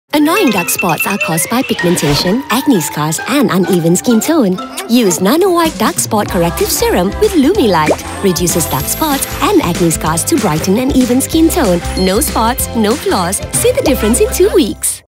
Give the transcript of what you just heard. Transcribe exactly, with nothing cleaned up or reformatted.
Annoying dark spots are caused by pigmentation, acne scars, and uneven skin tone. Use Nanowhite Dark Spot Corrective Serum with LUMI LITE. Reduces dark spots and acne scars to brighten an even skin tone. No spots, no flaws. See the difference in two weeks.